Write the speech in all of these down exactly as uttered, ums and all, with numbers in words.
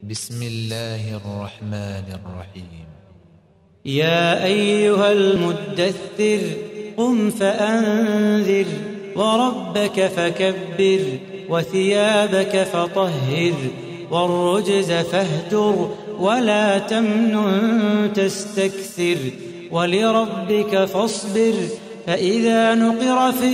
بسم الله الرحمن الرحيم. يا أيها المدثر قم فأنذر وربك فكبر وثيابك فطهر والرجز فاهجر ولا تمنن تستكثر ولربك فاصبر فإذا نقر في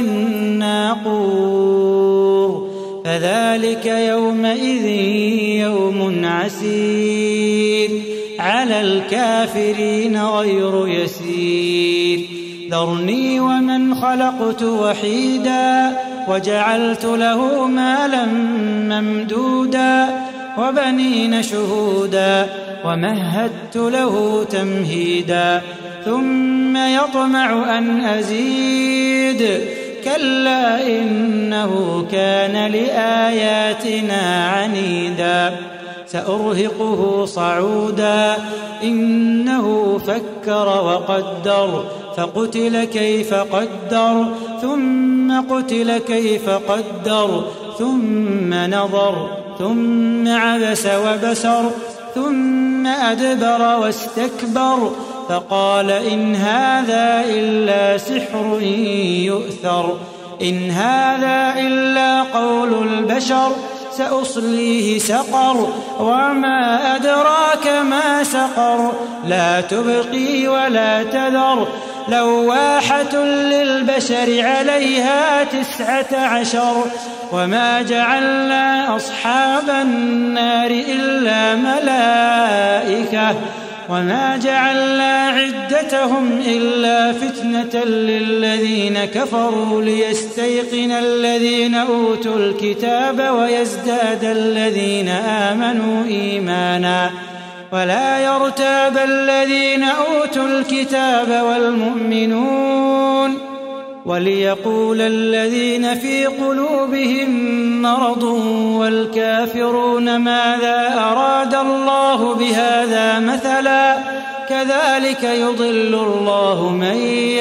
الناقور فذلك يومئذ يوم عسير على الكافرين غير يسير ذرني ومن خلقت وحيدا وجعلت له مالا ممدودا وبنين شهودا ومهدت له تمهيدا ثم يطمع أن أزيد كلا إنه كان لآياتنا عنيدا سأرهقه صعودا إنه فكر وقدر فقتل كيف قدر ثم قتل كيف قدر ثم نظر ثم عبس وبسر ثم أدبر واستكبر فقال إن هذا إلا سحر يؤثر إن هذا إلا قول البشر سأصليه سقر وما أدراك ما سقر لا تبقي ولا تذر لواحة للبشر عليها تسعة عشر وما جعلنا أصحاب النار إلا ملائكة وما جعلنا عدتهم إلا فتنة للذين كفروا ليستيقن الذين أوتوا الكتاب ويزداد الذين آمنوا إيمانا ولا يرتاب الذين أوتوا الكتاب والمؤمنون وليقول الذين في قلوبهم مرض والكافرون ماذا أراد الله بهذا مثلا كذلك يضل الله من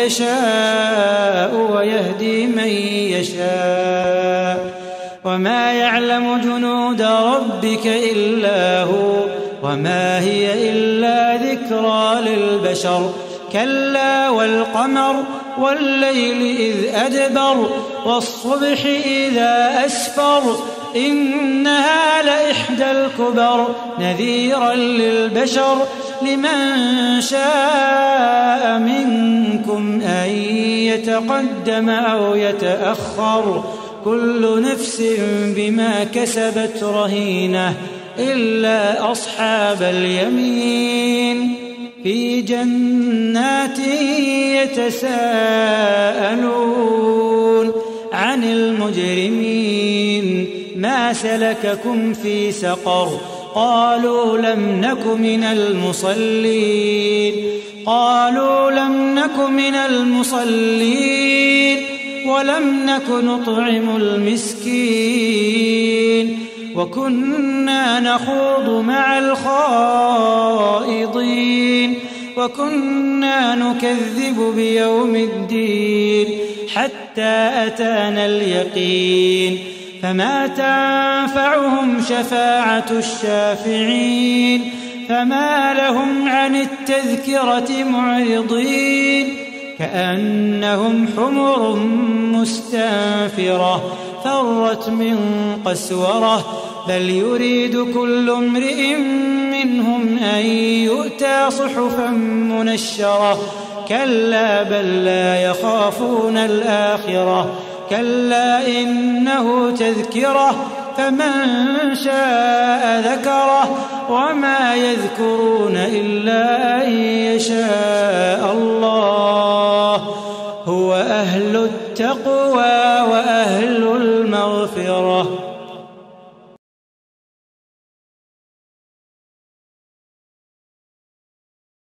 يشاء ويهدي من يشاء وما يعلم جنود ربك إلا هو وما هي إلا ذكرى للبشر كلا والقمر والليل إذ أدبر والصبح إذا أسفر إنها لإحدى الكبر نذيرا للبشر لمن شاء منكم أن يتقدم أو يتأخر كل نفس بما كسبت رهينة إلا أصحاب اليمين في جنات يتساءلون عن المجرمين ما سلككم في سقر قالوا لم نك من المصلين قالوا لم نك من المصلين ولم نك نطعم المسكين وكنا نخوض مع الخائضين وكنا نكذب بيوم الدين حتى أتانا اليقين فما تنفعهم شفاعة الشافعين فما لهم عن التذكرة معرضين كأنهم حمر مستنفرة فرت من قسورة بل يريد كل امرئ منهم أن يؤتى صحفا منشرة كلا بل لا يخافون الآخرة كلا إنه تذكرة فمن شاء ذكره وما يذكرون إلا أن يشاء الله